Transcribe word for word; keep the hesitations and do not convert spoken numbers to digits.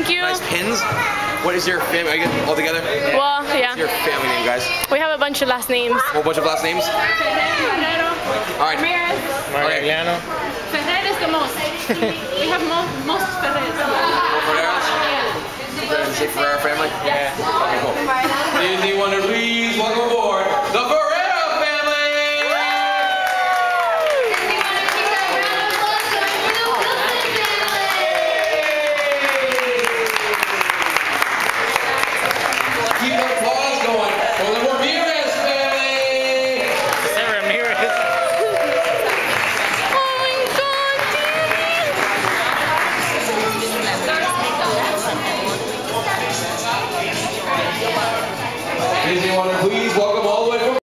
Thank you. Nice pins. What is your family? Are you guys all together? Well, yeah. What's your family name, guys? We have a bunch of last names. A whole bunch of last names? All right. Marigliano. Ferrer is the most. We have most most Ferrers. Ferreras? Yeah. Is it Ferrera family? Yeah. Okay, cool.